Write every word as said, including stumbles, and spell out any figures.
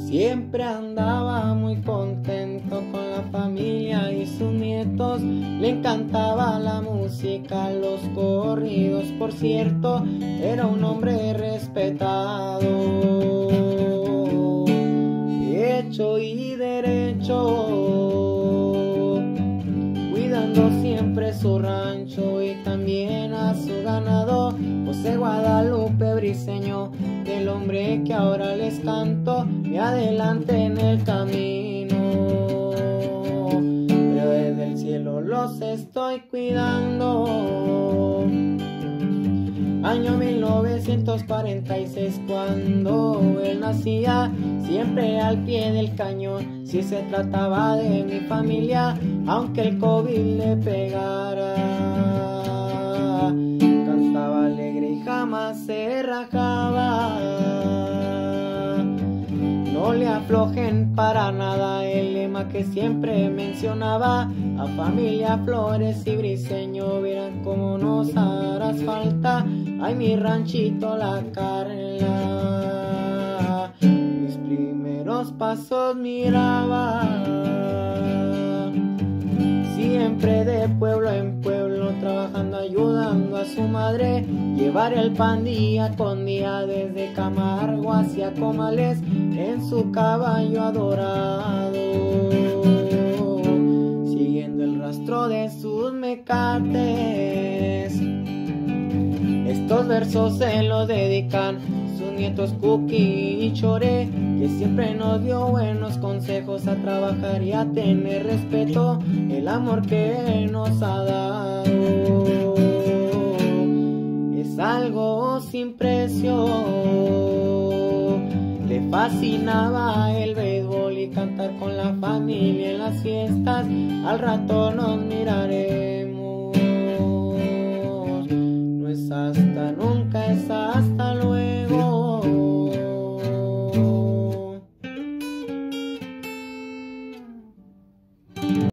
Siempre andaba muy contento con la familia y sus nietos. Le encantaba la música, los corridos, por cierto, era un hombre respetado, hecho y derecho, cuidando siempre su rancho y también a su ganado. José Guadalupe Briceño, del hombre que ahora les canto, y adelante en el camino, pero desde el cielo los estoy cuidando. Año mil novecientos cuarenta y seis, cuando él nacía, siempre al pie del cañón, si se trataba de mi familia, aunque el COVID le pegara, cantaba alegre y jamás se rajaba. No le aflojen para nada el lema que siempre mencionaba: a familia Flores y Briceño, verán cómo nos harás falta. Ay, mi ranchito La Carla, mis primeros pasos miraba, siempre de pueblo en pueblo, trabajando, ayudando a su madre, llevar el pan día con día, desde Camargo hacia Comales, en su caballo adorado, siguiendo el rastro de sus mecates. Estos versos se los dedican sus nietos Cookie y Chore, que siempre nos dio buenos consejos a trabajar y a tener respeto, el amor que nos ha dado es algo sin precio. Le fascinaba el béisbol y cantar con la familia en las fiestas, al rato nos miraremos